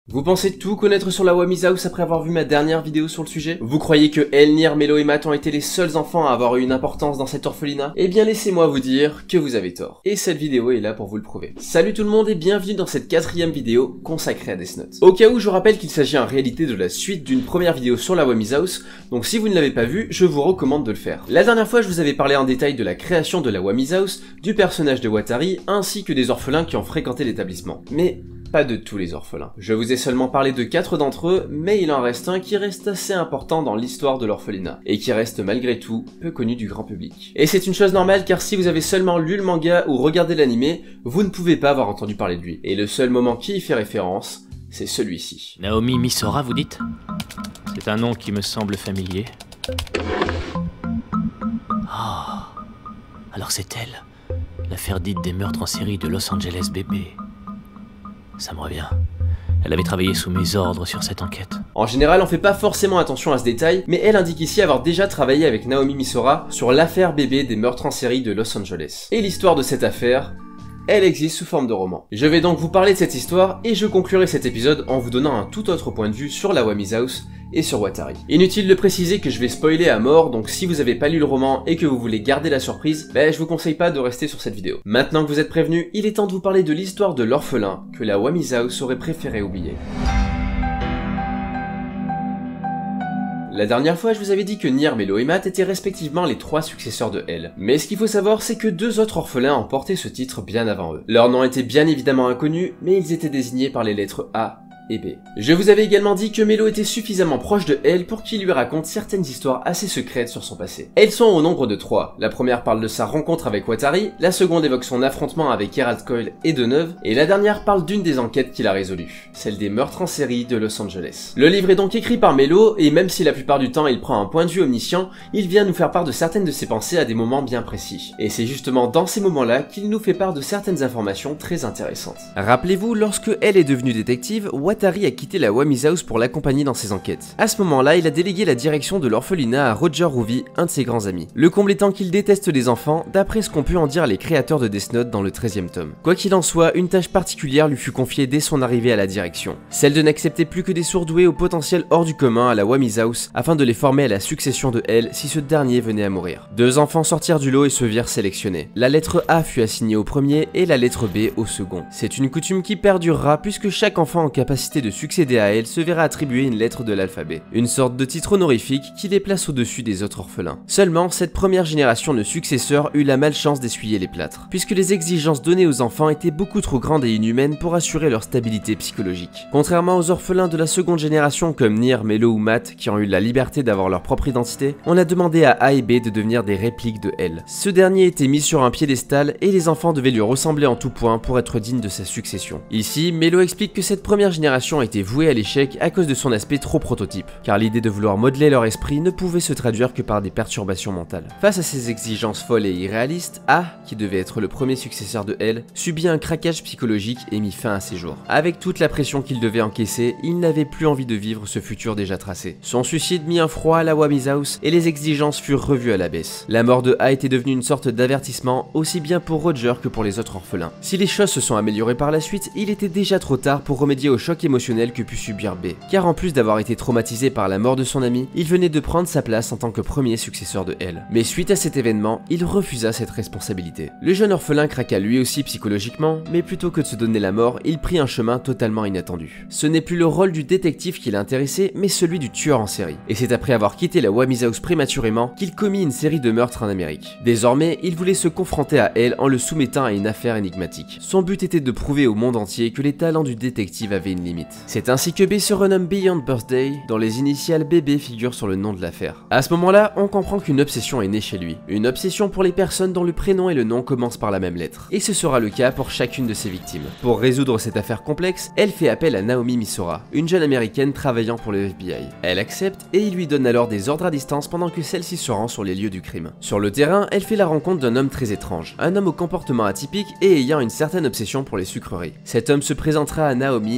Vous pensez tout connaître sur la Whammy House après avoir vu ma dernière vidéo sur le sujet? Vous croyez que Elle, Nier, Melo et Matt ont été les seuls enfants à avoir eu une importance dans cet orphelinat? Eh bien laissez-moi vous dire que vous avez tort. Et cette vidéo est là pour vous le prouver. Salut tout le monde et bienvenue dans cette 4e vidéo consacrée à Death Note. Au cas où, je rappelle qu'il s'agit en réalité de la suite d'une première vidéo sur la Whammy House, donc si vous ne l'avez pas vue, je vous recommande de le faire. La dernière fois, je vous avais parlé en détail de la création de la Whammy House, du personnage de Watari, ainsi que des orphelins qui ont fréquenté l'établissement. Mais pas de tous les orphelins. Je vous ai seulement parlé de 4 d'entre eux, mais il en reste un qui reste assez important dans l'histoire de l'orphelinat, et qui reste malgré tout peu connu du grand public. Et c'est une chose normale car si vous avez seulement lu le manga ou regardé l'anime, vous ne pouvez pas avoir entendu parler de lui. Et le seul moment qui y fait référence, c'est celui-ci. Naomi Misora, vous dites? C'est un nom qui me semble familier. Ah, alors c'est elle, l'affaire dite des meurtres en série de Los Angeles bébé. Ça me revient. Elle avait travaillé sous mes ordres sur cette enquête. En général, on fait pas forcément attention à ce détail, mais elle indique ici avoir déjà travaillé avec Naomi Misora sur l'affaire bébé des meurtres en série de Los Angeles. Et l'histoire de cette affaire, elle existe sous forme de roman. Je vais donc vous parler de cette histoire et je conclurai cet épisode en vous donnant un tout autre point de vue sur la Whammy House et sur Watari. Inutile de préciser que je vais spoiler à mort, donc si vous avez pas lu le roman et que vous voulez garder la surprise, je vous conseille pas de rester sur cette vidéo. Maintenant que vous êtes prévenus, il est temps de vous parler de l'histoire de l'orphelin que la Whammy House aurait préféré oublier. La dernière fois, je vous avais dit que Nier, Melo et Matt étaient respectivement les 3 successeurs de Elle. Mais ce qu'il faut savoir, c'est que 2 autres orphelins ont porté ce titre bien avant eux. Leurs noms étaient bien évidemment inconnus, mais ils étaient désignés par les lettres A et B. Je vous avais également dit que Melo était suffisamment proche de Elle pour qu'il lui raconte certaines histoires assez secrètes sur son passé. Elles sont au nombre de 3. La première parle de sa rencontre avec Watari, la seconde évoque son affrontement avec Geralt Coyle et Deneuve, et la dernière parle d'une des enquêtes qu'il a résolues, celle des meurtres en série de Los Angeles. Le livre est donc écrit par Melo, et même si la plupart du temps il prend un point de vue omniscient, il vient nous faire part de certaines de ses pensées à des moments bien précis. Et c'est justement dans ces moments-là qu'il nous fait part de certaines informations très intéressantes. Rappelez-vous, lorsque Elle est devenue détective, Watari a quitté la Whammy House pour l'accompagner dans ses enquêtes. À ce moment-là, il a délégué la direction de l'orphelinat à Roger Ruby, un de ses grands amis. Le comble étant qu'il déteste les enfants, d'après ce qu'ont pu en dire les créateurs de Death Note dans le 13e tome. Quoi qu'il en soit, une tâche particulière lui fut confiée dès son arrivée à la direction. Celle de n'accepter plus que des surdoués au potentiel hors du commun à la Whammy House, afin de les former à la succession de Elle si ce dernier venait à mourir. 2 enfants sortirent du lot et se virent sélectionnés. La lettre A fut assignée au premier et la lettre B au second. C'est une coutume qui perdurera puisque chaque enfant en capacité de succéder à Elle se verra attribuer une lettre de l'alphabet, une sorte de titre honorifique qui les place au-dessus des autres orphelins. Seulement, cette première génération de successeurs eut la malchance d'essuyer les plâtres, puisque les exigences données aux enfants étaient beaucoup trop grandes et inhumaines pour assurer leur stabilité psychologique. Contrairement aux orphelins de la seconde génération comme Nier, Melo ou Matt qui ont eu la liberté d'avoir leur propre identité, on a demandé à A et B de devenir des répliques de Elle. Ce dernier était mis sur un piédestal et les enfants devaient lui ressembler en tout point pour être dignes de sa succession. Ici, Melo explique que cette première génération était vouée à l'échec à cause de son aspect trop prototype, car l'idée de vouloir modeler leur esprit ne pouvait se traduire que par des perturbations mentales. Face à ces exigences folles et irréalistes, A, qui devait être le premier successeur de Elle, subit un craquage psychologique et mit fin à ses jours. Avec toute la pression qu'il devait encaisser, il n'avait plus envie de vivre ce futur déjà tracé. Son suicide mit un froid à la Whammy House et les exigences furent revues à la baisse. La mort de A était devenue une sorte d'avertissement, aussi bien pour Roger que pour les autres orphelins. Si les choses se sont améliorées par la suite, il était déjà trop tard pour remédier au choc émotionnel que put subir B, car en plus d'avoir été traumatisé par la mort de son ami, il venait de prendre sa place en tant que premier successeur de Elle. Mais suite à cet événement, il refusa cette responsabilité. Le jeune orphelin craqua lui aussi psychologiquement, mais plutôt que de se donner la mort, il prit un chemin totalement inattendu. Ce n'est plus le rôle du détective qui l'intéressait, mais celui du tueur en série. Et c'est après avoir quitté la Whammy House prématurément qu'il commit une série de meurtres en Amérique. Désormais, il voulait se confronter à Elle en le soumettant à une affaire énigmatique. Son but était de prouver au monde entier que les talents du détective avaient une limite. C'est ainsi que B se renomme Beyond Birthday, dont les initiales BB figurent sur le nom de l'affaire. À ce moment-là, on comprend qu'une obsession est née chez lui. Une obsession pour les personnes dont le prénom et le nom commencent par la même lettre. Et ce sera le cas pour chacune de ses victimes. Pour résoudre cette affaire complexe, elle fait appel à Naomi Misora, une jeune américaine travaillant pour le FBI. Elle accepte et il lui donne alors des ordres à distance pendant que celle-ci se rend sur les lieux du crime. Sur le terrain, elle fait la rencontre d'un homme très étrange, un homme au comportement atypique et ayant une certaine obsession pour les sucreries. Cet homme se présentera à Naomi sous le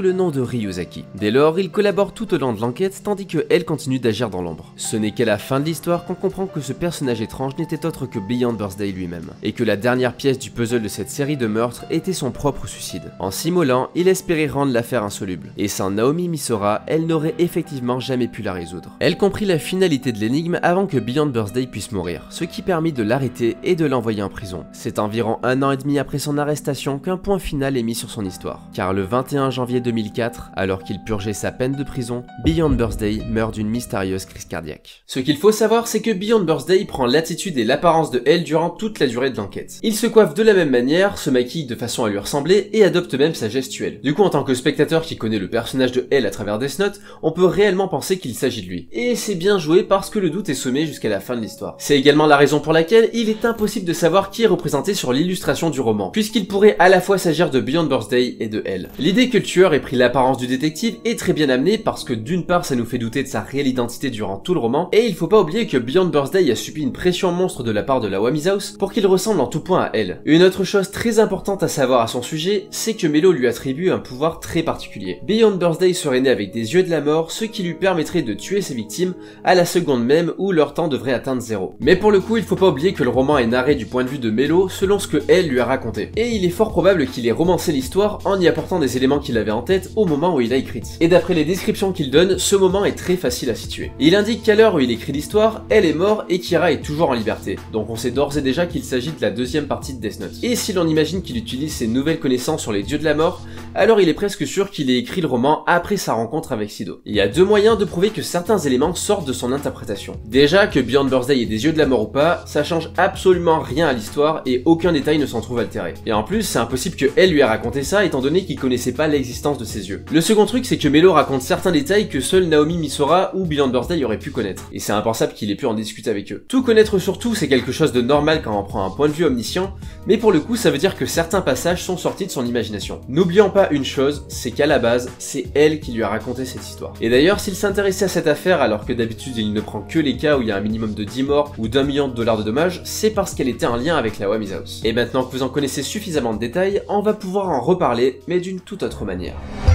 le nom de Ryuzaki. Dès lors, il collabore tout au long de l'enquête tandis que elle continue d'agir dans l'ombre. Ce n'est qu'à la fin de l'histoire qu'on comprend que ce personnage étrange n'était autre que Beyond Birthday lui-même, et que la dernière pièce du puzzle de cette série de meurtres était son propre suicide. En s'immolant, il espérait rendre l'affaire insoluble, et sans Naomi Misora, elle n'aurait effectivement jamais pu la résoudre. Elle comprit la finalité de l'énigme avant que Beyond Birthday puisse mourir, ce qui permit de l'arrêter et de l'envoyer en prison. C'est environ 1 an et demi après son arrestation qu'un point final est mis sur son histoire, car le 21 janvier 2004, alors qu'il purgeait sa peine de prison, Beyond Birthday meurt d'une mystérieuse crise cardiaque. Ce qu'il faut savoir, c'est que Beyond Birthday prend l'attitude et l'apparence de elle durant toute la durée de l'enquête. Il se coiffe de la même manière, se maquille de façon à lui ressembler et adopte même sa gestuelle. Du coup, en tant que spectateur qui connaît le personnage de elle à travers Death Note, on peut réellement penser qu'il s'agit de lui. Et c'est bien joué parce que le doute est semé jusqu'à la fin de l'histoire. C'est également la raison pour laquelle il est impossible de savoir qui est représenté sur l'illustration du roman, puisqu'il pourrait à la fois s'agir de Beyond Birthday et de elle. L'idée que le tueur ait pris l'apparence du détective est très bien amenée parce que d'une part ça nous fait douter de sa réelle identité durant tout le roman, et il faut pas oublier que Beyond Birthday a subi une pression monstre de la part de la Wami's House pour qu'il ressemble en tout point à elle. Une autre chose très importante à savoir à son sujet, c'est que Mello lui attribue un pouvoir très particulier. Beyond Birthday serait né avec des yeux de la mort, ce qui lui permettrait de tuer ses victimes à la seconde même où leur temps devrait atteindre 0. Mais pour le coup, il faut pas oublier que le roman est narré du point de vue de Mello selon ce que elle lui a raconté. Et il est fort probable qu'il ait romancé l'histoire en y apportant des éléments qu'il avait en tête au moment où il a écrit. Et d'après les descriptions qu'il donne, ce moment est très facile à situer. Il indique qu'à l'heure où il écrit l'histoire, elle est morte et Kira est toujours en liberté. Donc on sait d'ores et déjà qu'il s'agit de la deuxième partie de Death Note. Et si l'on imagine qu'il utilise ses nouvelles connaissances sur les dieux de la mort, alors il est presque sûr qu'il ait écrit le roman après sa rencontre avec Sido. Il y a deux moyens de prouver que certains éléments sortent de son interprétation. Déjà, que Beyond Birthday ait des yeux de la mort ou pas, ça change absolument rien à l'histoire et aucun détail ne s'en trouve altéré. Et en plus, c'est impossible que elle lui ait raconté ça étant donné qu'il connaissait pas l'existence de ses yeux. Le second truc, c'est que Mello raconte certains détails que seule Naomi Misora ou Beyond Birthday aurait pu connaître. Et c'est impensable qu'il ait pu en discuter avec eux. Tout connaître sur tout, c'est quelque chose de normal quand on prend un point de vue omniscient, mais pour le coup, ça veut dire que certains passages sont sortis de son imagination. N'oublions pas une chose, c'est qu'à la base, c'est elle qui lui a raconté cette histoire. Et d'ailleurs, s'il s'intéressait à cette affaire alors que d'habitude il ne prend que les cas où il y a un minimum de 10 morts ou d'1 million de dollars de dommages, c'est parce qu'elle était en lien avec la Wami's House. Et maintenant que vous en connaissez suffisamment de détails, on va pouvoir en reparler, mais d'une toute autre manière.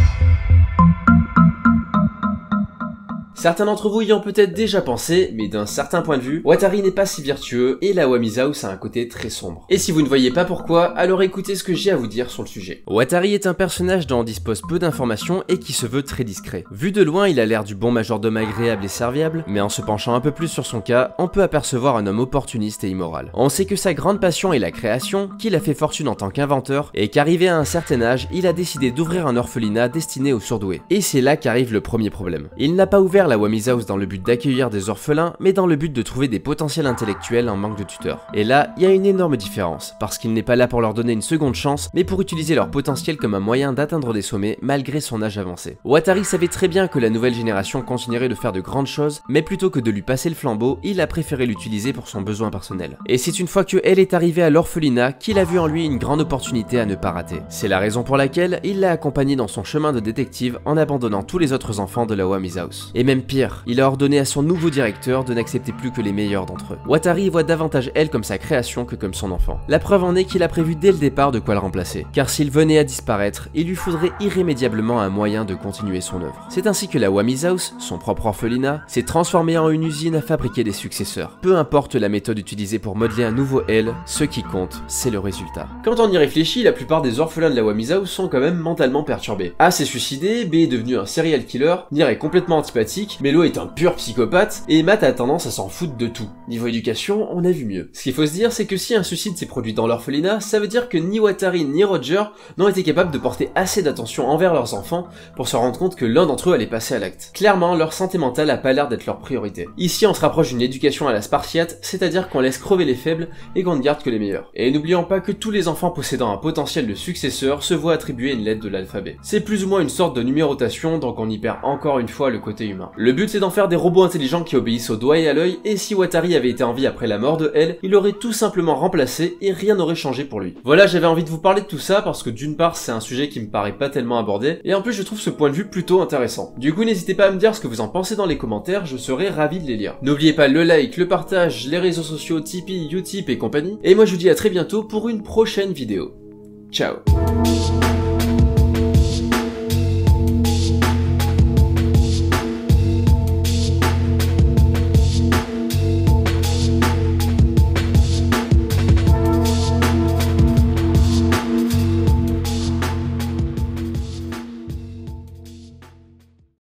Certains d'entre vous y ont peut-être déjà pensé, mais d'un certain point de vue, Watari n'est pas si vertueux et la Wami's House a un côté très sombre. Et si vous ne voyez pas pourquoi, alors écoutez ce que j'ai à vous dire sur le sujet. Watari est un personnage dont on dispose peu d'informations et qui se veut très discret. Vu de loin, il a l'air du bon majordome agréable et serviable, mais en se penchant un peu plus sur son cas, on peut apercevoir un homme opportuniste et immoral. On sait que sa grande passion est la création, qu'il a fait fortune en tant qu'inventeur, et qu'arrivé à un certain âge, il a décidé d'ouvrir un orphelinat destiné aux surdoués. Et c'est là qu'arrive le premier problème. Il n'a pas ouvert la Wami's House dans le but d'accueillir des orphelins, mais dans le but de trouver des potentiels intellectuels en manque de tuteurs. Et là, il y a une énorme différence, parce qu'il n'est pas là pour leur donner une seconde chance, mais pour utiliser leur potentiel comme un moyen d'atteindre des sommets malgré son âge avancé. Watari savait très bien que la nouvelle génération continuerait de faire de grandes choses, mais plutôt que de lui passer le flambeau, il a préféré l'utiliser pour son besoin personnel. Et c'est une fois que elle est arrivée à l'orphelinat qu'il a vu en lui une grande opportunité à ne pas rater. C'est la raison pour laquelle il l'a accompagné dans son chemin de détective en abandonnant tous les autres enfants de la Wami's House. Et même pire, il a ordonné à son nouveau directeur de n'accepter plus que les meilleurs d'entre eux. Watari voit davantage elle comme sa création que comme son enfant. La preuve en est qu'il a prévu dès le départ de quoi le remplacer, car s'il venait à disparaître, il lui faudrait irrémédiablement un moyen de continuer son œuvre. C'est ainsi que la Wami's House, son propre orphelinat, s'est transformée en une usine à fabriquer des successeurs. Peu importe la méthode utilisée pour modeler un nouveau elle, ce qui compte, c'est le résultat. Quand on y réfléchit, la plupart des orphelins de la Wami's House sont quand même mentalement perturbés. A s'est suicidé, B est devenu un serial killer, Nier est complètement antipathique, Mello est un pur psychopathe, et Matt a tendance à s'en foutre de tout. Niveau éducation, on a vu mieux. Ce qu'il faut se dire, c'est que si un suicide s'est produit dans l'orphelinat, ça veut dire que ni Watari ni Roger n'ont été capables de porter assez d'attention envers leurs enfants pour se rendre compte que l'un d'entre eux allait passer à l'acte. Clairement, leur santé mentale a pas l'air d'être leur priorité. Ici, on se rapproche d'une éducation à la Spartiate, c'est-à-dire qu'on laisse crever les faibles et qu'on ne garde que les meilleurs. Et n'oublions pas que tous les enfants possédant un potentiel de successeur se voient attribuer une lettre de l'alphabet. C'est plus ou moins une sorte de numérotation, donc on y perd encore une fois le côté humain. Le but, c'est d'en faire des robots intelligents qui obéissent au doigt et à l'œil, et si Watari avait été en vie après la mort de elle, il aurait tout simplement remplacé et rien n'aurait changé pour lui. Voilà, j'avais envie de vous parler de tout ça parce que d'une part c'est un sujet qui me paraît pas tellement abordé, et en plus je trouve ce point de vue plutôt intéressant. Du coup n'hésitez pas à me dire ce que vous en pensez dans les commentaires, je serais ravi de les lire. N'oubliez pas le like, le partage, les réseaux sociaux Tipeee, Utip et compagnie, et moi je vous dis à très bientôt pour une prochaine vidéo. Ciao.